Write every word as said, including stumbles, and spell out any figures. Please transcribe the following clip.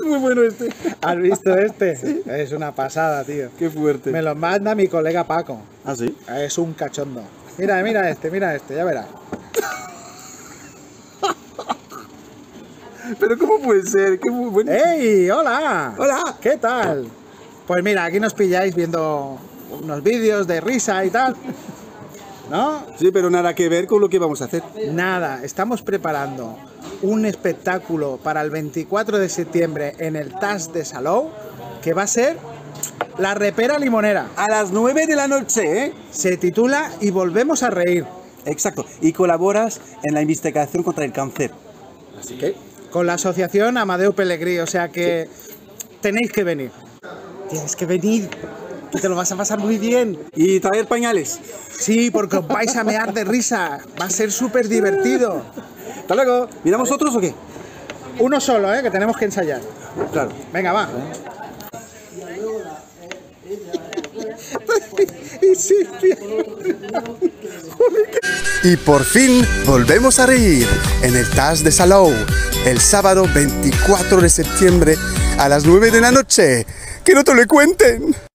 Es muy bueno este. ¿Has visto este? Sí. Es una pasada, tío. Qué fuerte. Me lo manda mi colega Paco. ¿Ah, sí? Es un cachondo. Mira, mira este, mira este, ya verás. Pero ¿cómo puede ser? Qué muy bueno. ¡Ey! ¡Hola! Hola. ¿Qué tal? Pues mira, aquí nos pilláis viendo unos vídeos de risa y tal. ¿No? Sí, pero nada que ver con lo que vamos a hacer. Nada, estamos preparando un espectáculo para el veinticuatro de septiembre en el T A S de Salou, que va a ser La Repera Limonera. A las nueve de la noche, ¿eh? Se titula Y volvemos a reír. Exacto. Y colaboras en la investigación contra el cáncer. Así que... Con la asociación Amadeu Pellegrí, o sea que sí. Tenéis que venir. Tienes que venir, que te lo vas a pasar muy bien. ¿Y traer pañales? Sí, porque os vais a mear de risa. Va a ser súper divertido. Hasta luego. ¿Miramos otros o qué? Uno solo, ¿eh? Que tenemos que ensayar. Claro. Venga, va. Y Silvia. Y por fin volvemos a reír en el T A S de Salou, el sábado veinticuatro de septiembre a las nueve de la noche. ¡Que no te lo cuenten!